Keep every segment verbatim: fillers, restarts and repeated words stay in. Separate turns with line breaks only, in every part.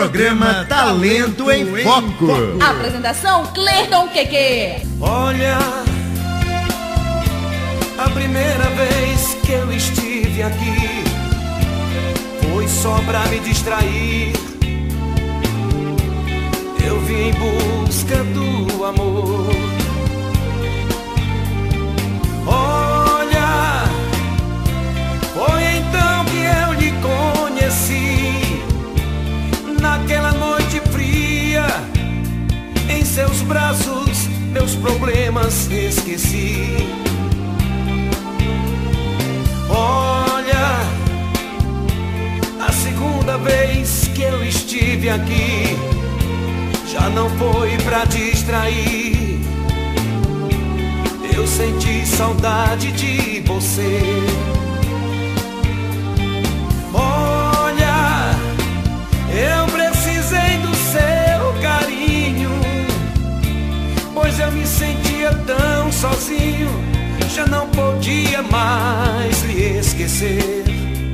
programa Talento em Foco.
Apresentação Cleiton Queque.
Olha, a primeira vez que eu estive aqui foi só pra me distrair. Eu vim em busca do amor. Olha, foi então que eu lhe conheci, naquela noite fria. Em seus braços meus problemas esqueci. Olha, a segunda vez que eu estive aqui já não foi pra distrair. Eu senti saudade de você. Olha, eu precisei do seu carinho, pois eu me sentia tão sozinho, já não podia mais lhe esquecer.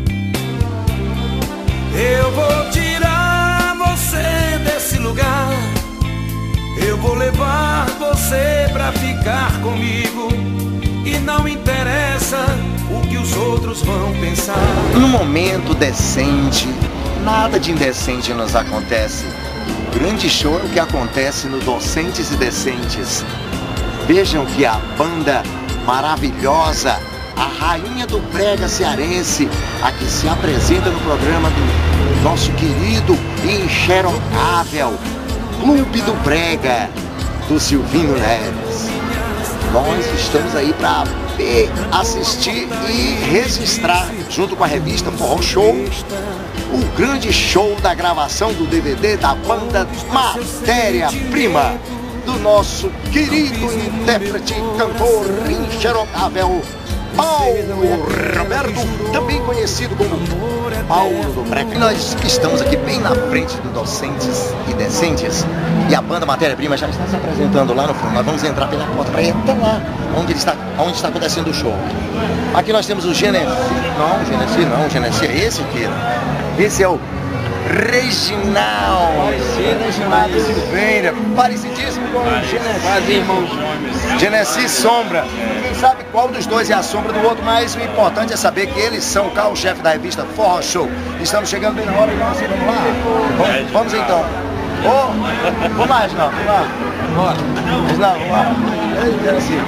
Eu vou tirar você desse lugar, eu vou levar você pra ficar comigo, e não interessa o que os outros vão pensar.
No momento decente, nada de indecente nos acontece. O grande show é o que acontece no Docentes e Decentes. Vejam que a banda maravilhosa, a rainha do brega cearense, a que se apresenta no programa do nosso querido e inxerocável Clube do Brega, do Silvinho Neves. Nós estamos aí para ver, assistir e registrar, junto com a revista Forró Show, o grande show da gravação do D V D da banda Matéria Prima, do nosso querido intérprete e cantor inxerocável Paulo Roberto, também conhecido como Paulo do Brega. Nós estamos aqui bem na frente do Docentes e Decentes, e a banda Matéria Prima já está se apresentando lá no fundo. Nós vamos entrar pela porta para ir até lá onde ele está, onde está acontecendo o show. Aqui nós temos o Genesi. Não, Genesi não, o Genesi é esse aqui. Esse é o Reginaldo, Reginaldo Silveira, parecidíssimo com o Genesi.
Quase irmãos gêmeos.
Genesi Sombra. Quem sabe qual dos dois é a sombra do outro, mas o importante é saber que eles são o carro-chefe da revista Forró Show. Estamos chegando bem na hora, então assim, vamos lá? Vamos, vamos então. Oh, vamos lá, Reginaldo, vamos lá. Bora. Reginaldo, vamos lá. Genesi.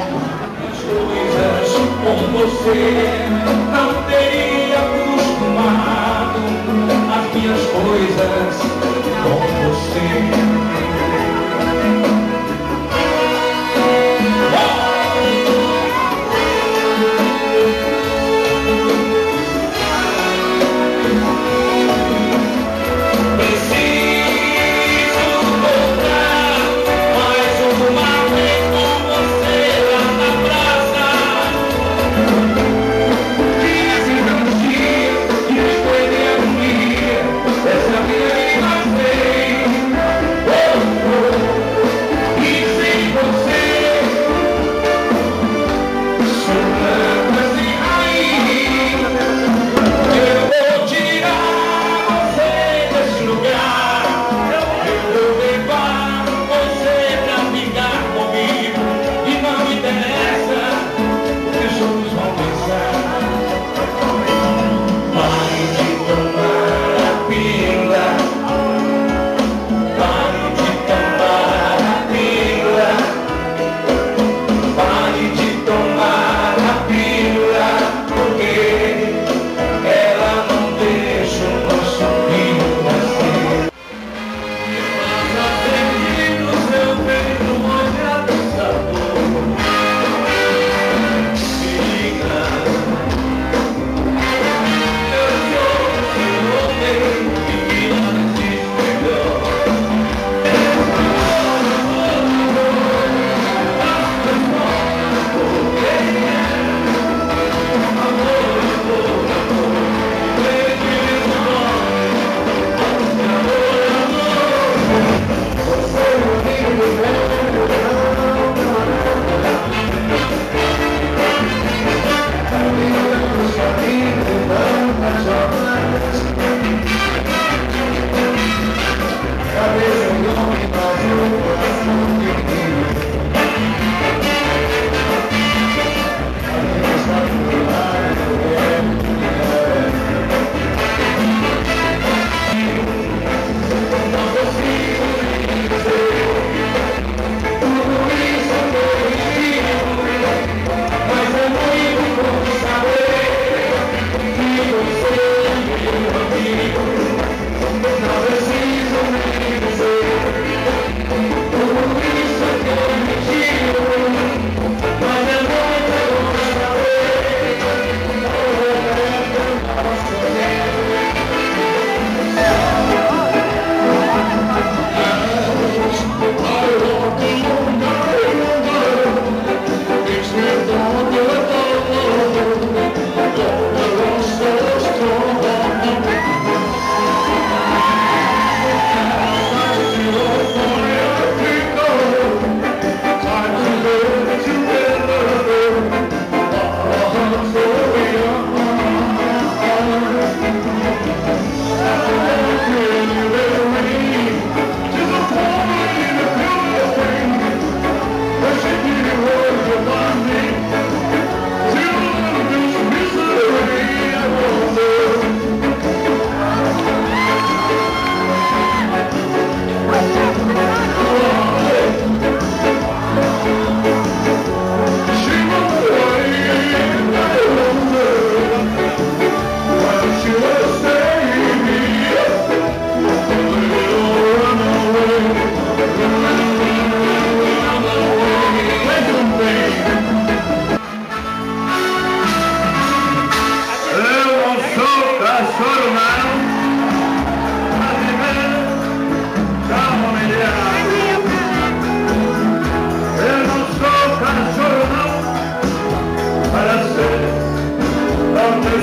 Com você não teria acostumado as minhas coisas com você.
Que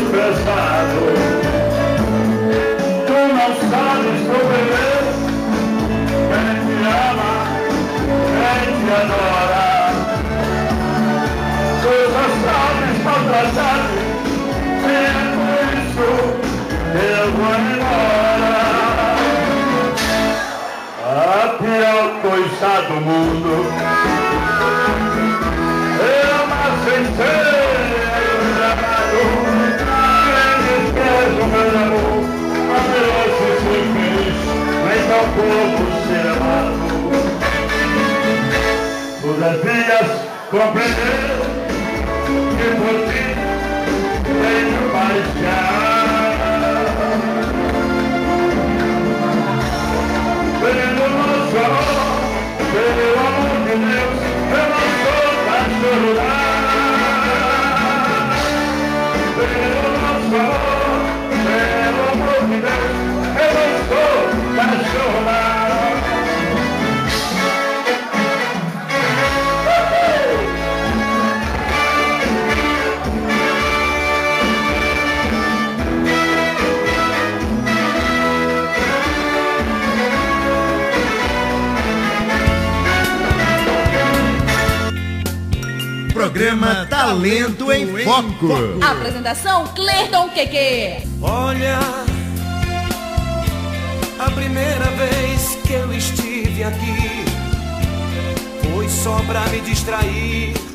desprezado. Tu não sabes compreender quem te ama, quem te adora. Tu só sabes maltratar-me, e é por isso eu vou embora. A pior coisa do mundo, eu me aceitei amado, quem despreza o meu amor, a melhor se ser feliz, nem tão pouco ser amado. Tu devias compreender que por ti tenho paixão. Pelo nosso amor, pelo amor de Deus, eu não sou cachorro não. Pelo nosso amor, pelo amor de Deus, eu não sou cachorro não.
Programa Talento em Foco.
Apresentação Cleiton Queque.
Olha, a primeira vez que eu estive aqui foi só pra me distrair